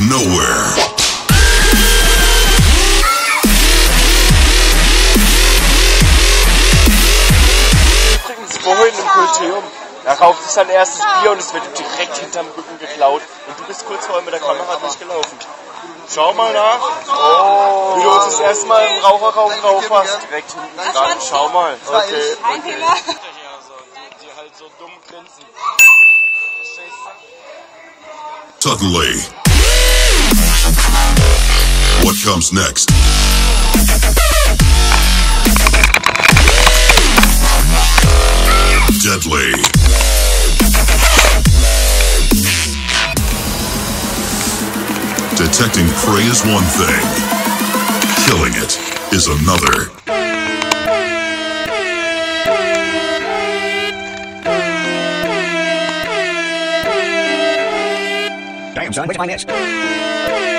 nowhere. Übrigens vorhin im Kultium. Er raucht sich sein erstes Bier und es wird ihm direkt hinterm Rücken geklaut. Und du bist kurz vorher mit der Kamera durchgelaufen. Schau mal nach, wie du uns das erste Mal im Raucherraum drauf hast. Direkt hinten dran. Schau mal. Okay. Ein Thema. Die halt so dumm grinsen. Suddenly, what comes next? Deadly. Detecting prey is one thing. Killing it is another. Damn, son, where'd you find this?